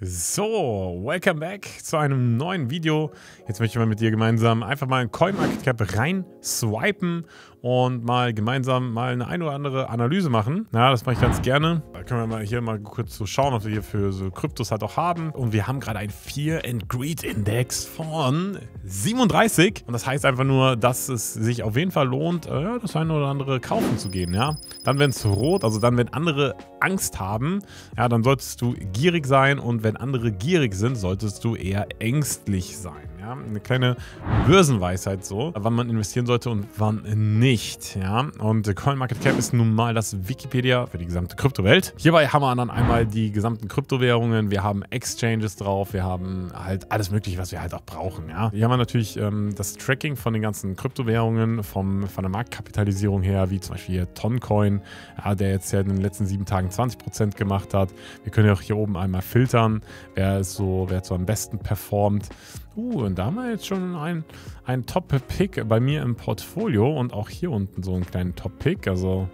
So, welcome back zu einem neuen Video. Jetzt möchte ich mal mit dir gemeinsam einfach mal in CoinMarketCap rein swipen und mal gemeinsam eine oder andere Analyse machen. Ja, das mache ich ganz gerne. Da können wir mal hier mal kurz so schauen, was wir hier für so Kryptos halt auch haben. Und wir haben gerade einen Fear and Greed Index von 37. Und das heißt einfach nur, dass es sich auf jeden Fall lohnt, das eine oder andere kaufen zu gehen. Ja? Dann, wenn es rot, also dann, wenn andere Angst haben, ja, dann solltest du gierig sein. Und wenn andere gierig sind, solltest du eher ängstlich sein. Ja? Eine kleine Börsenweisheit so, wann man investieren sollte und wann nicht. Ja? Und CoinMarketCap ist nun mal das Wikipedia für die gesamte Kryptowelt. Hierbei haben wir dann einmal die gesamten Kryptowährungen, wir haben Exchanges drauf, wir haben halt alles mögliche, was wir halt auch brauchen. Ja? Hier haben wir natürlich das Tracking von den ganzen Kryptowährungen von der Marktkapitalisierung her, wie zum Beispiel hier Toncoin, ja, der jetzt ja in den letzten 7 Tagen 20% gemacht hat. Wir können ja auch hier oben einmal filtern, wer jetzt so am besten performt. Und da haben wir jetzt schon einen Top-Pick bei mir im Portfolio und auch hier unten so einen kleinen Top-Pick. Also,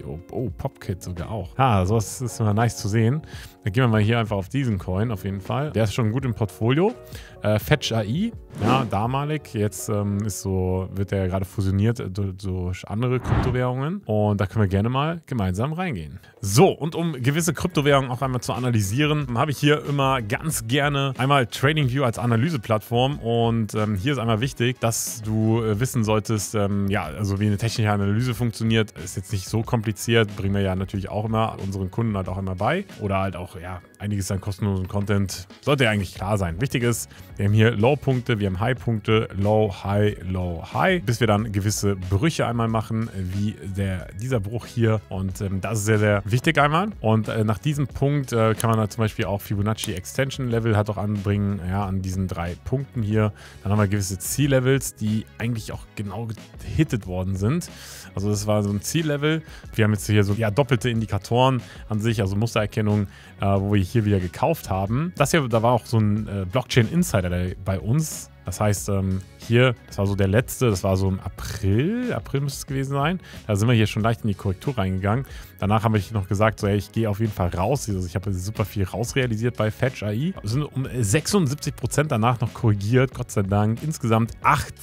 Popkit sogar auch. Ja, sowas ist immer nice zu sehen. Dann gehen wir mal hier einfach auf diesen Coin auf jeden Fall. Der ist schon gut im Portfolio. Fetch AI, ja, damalig. Jetzt wird der gerade fusioniert durch andere Kryptowährungen. Und da können wir gerne mal gemeinsam reingehen. So, und um gewisse Kryptowährungen auch einmal zu analysieren, habe ich hier immer ganz gerne einmal TradingView als Analyseplattform. Und hier ist einmal wichtig, dass du wissen solltest, also wie eine technische Analyse funktioniert, ist jetzt nicht so kompliziert, bringen wir ja natürlich auch immer unseren Kunden halt auch immer bei. Oder halt auch, ja, einiges an kostenlosen Content sollte ja eigentlich klar sein. Wichtig ist, wir haben hier Low-Punkte, wir haben High-Punkte, Low, High, Low, High, bis wir dann gewisse Brüche einmal machen, wie dieser Bruch hier. Und das ist sehr, sehr wichtig einmal. Und nach diesem Punkt kann man dann zum Beispiel auch Fibonacci Extension Level halt auch anbringen, ja, an diesen 3 Punkten hier. Dann haben wir gewisse Ziellevels, die eigentlich auch genau gehittet worden sind. Also das war so ein Ziellevel. Wir haben jetzt hier so doppelte Indikatoren an sich, also Mustererkennung, wo wir hier wieder gekauft haben. Das hier, da war auch so ein Blockchain Insider bei uns. Das heißt, hier, das war so der letzte, das war so im April müsste es gewesen sein. Da sind wir hier schon leicht in die Korrektur reingegangen. Danach habe ich noch gesagt, so, hey, ich gehe auf jeden Fall raus. Also ich habe super viel rausrealisiert bei Fetch AI. Wir sind um 76% danach noch korrigiert, Gott sei Dank. Insgesamt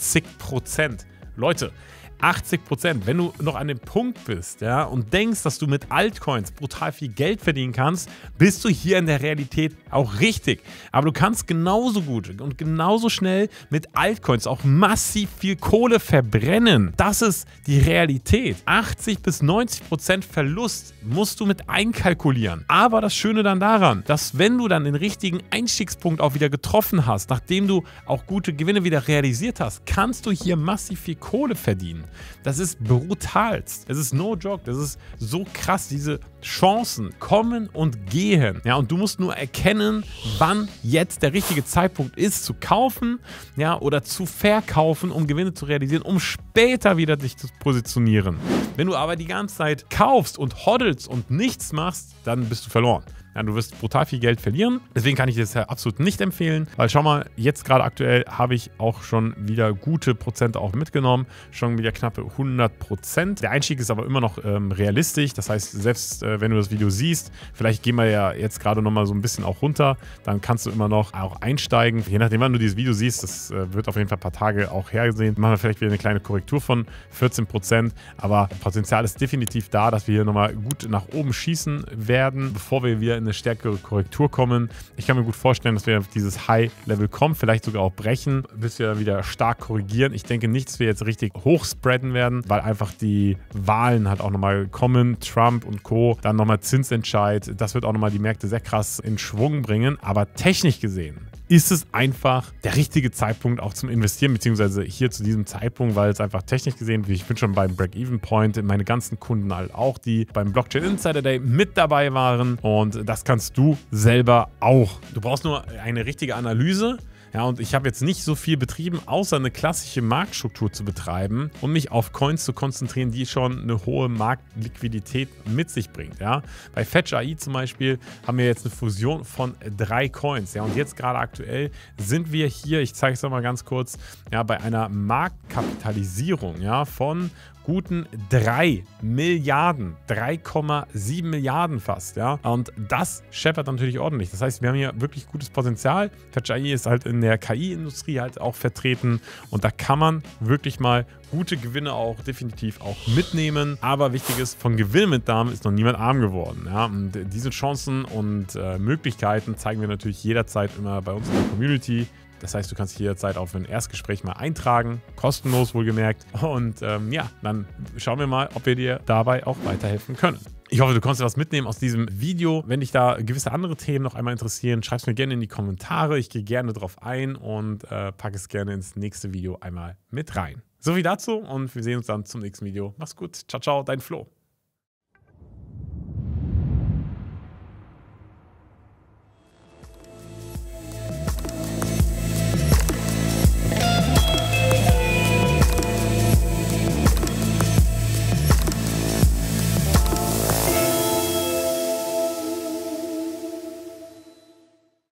80%. Leute, 80%, wenn du noch an dem Punkt bist, ja, und denkst, dass du mit Altcoins brutal viel Geld verdienen kannst, bist du hier in der Realität auch richtig. Aber du kannst genauso gut und genauso schnell mit Altcoins auch massiv viel Kohle verbrennen. Das ist die Realität. 80 bis 90% Verlust musst du mit einkalkulieren. Aber das Schöne dann daran, dass wenn du dann den richtigen Einstiegspunkt auch wieder getroffen hast, nachdem du auch gute Gewinne wieder realisiert hast, kannst du hier massiv viel Kohle verdienen. Das ist brutalst. Es ist no joke. Das ist so krass. Diese Chancen kommen und gehen. Ja, und du musst nur erkennen, wann jetzt der richtige Zeitpunkt ist, zu kaufen, ja, oder zu verkaufen, um Gewinne zu realisieren, um später wieder dich zu positionieren. Wenn du aber die ganze Zeit kaufst und hoddelst und nichts machst, dann bist du verloren. Ja, du wirst brutal viel Geld verlieren. Deswegen kann ich dir das absolut nicht empfehlen, weil schau mal, jetzt gerade aktuell habe ich auch schon wieder gute Prozente auch mitgenommen. Schon wieder knappe 100%. Der Einstieg ist aber immer noch realistisch. Das heißt, selbst wenn du das Video siehst, vielleicht gehen wir ja jetzt gerade nochmal so ein bisschen auch runter, dann kannst du immer noch auch einsteigen. Je nachdem, wann du dieses Video siehst, das wird auf jeden Fall ein paar Tage auch hergesehen. Machen wir vielleicht wieder eine kleine Korrektur von 14%. Aber Potenzial ist definitiv da, dass wir hier nochmal gut nach oben schießen werden, bevor wir wieder in eine stärkere Korrektur kommen. Ich kann mir gut vorstellen, dass wir auf dieses High-Level kommen, vielleicht sogar auch brechen, bis wir wieder stark korrigieren. Ich denke nicht, dass wir jetzt richtig hoch spreaden werden, weil einfach die Wahlen halt auch nochmal kommen, Trump und Co., dann nochmal Zinsentscheid, das wird auch nochmal die Märkte sehr krass in Schwung bringen, aber technisch gesehen ist es einfach der richtige Zeitpunkt auch zum Investieren, beziehungsweise hier zu diesem Zeitpunkt, weil es einfach technisch gesehen, ich bin schon beim Break-Even-Point, meine ganzen Kunden halt auch, die beim Blockchain Insider Day mit dabei waren, und das kannst du selber auch. Du brauchst nur eine richtige Analyse. Ja, und ich habe jetzt nicht so viel betrieben, außer eine klassische Marktstruktur zu betreiben und mich auf Coins zu konzentrieren, die schon eine hohe Marktliquidität mit sich bringt. Ja. Bei Fetch AI zum Beispiel haben wir jetzt eine Fusion von 3 Coins. Ja, und jetzt gerade aktuell sind wir hier, ich zeige es mal ganz kurz, ja, bei einer Marktkapitalisierung, ja, von guten 3 Milliarden, 3,7 Milliarden fast, ja. Und das scheppert natürlich ordentlich. Das heißt, wir haben hier wirklich gutes Potenzial. Fetch AI ist halt in der KI-Industrie halt auch vertreten und da kann man wirklich mal gute Gewinne auch definitiv auch mitnehmen. Aber wichtig ist, von Gewinnmitnahmen ist noch niemand arm geworden. Ja? Und diese Chancen und Möglichkeiten zeigen wir natürlich jederzeit immer bei uns in der Community. Das heißt, du kannst dich jederzeit auf ein Erstgespräch mal eintragen, kostenlos wohlgemerkt. Und ja, dann schauen wir mal, ob wir dir dabei auch weiterhelfen können. Ich hoffe, du konntest was mitnehmen aus diesem Video. Wenn dich da gewisse andere Themen noch einmal interessieren, schreib es mir gerne in die Kommentare. Ich gehe gerne drauf ein und packe es gerne ins nächste Video einmal mit rein. So viel dazu und wir sehen uns dann zum nächsten Video. Mach's gut. Ciao, ciao, dein Flo.